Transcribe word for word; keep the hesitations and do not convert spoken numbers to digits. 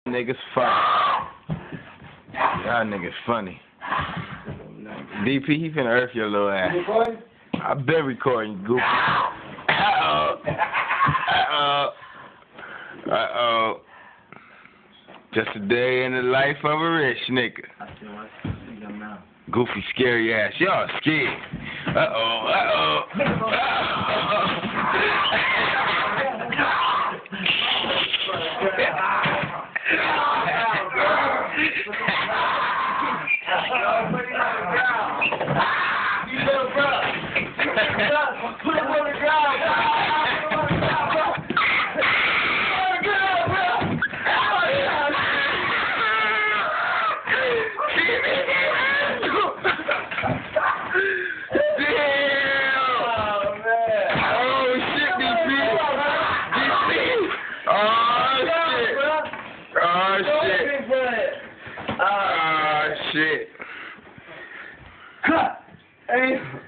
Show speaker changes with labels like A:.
A: Niggas funny. Y'all niggas funny. D P, he finna earth your little ass. I've been recording, goofy. Uh-oh. Uh-oh. Uh-oh. Just a day in the life of a rich nigga. Goofy, scary ass. Y'all scared. Uh-oh. Uh-oh. Uh-oh.
B: Put him on the ground.
A: Oh shit.
B: Cut. Hey.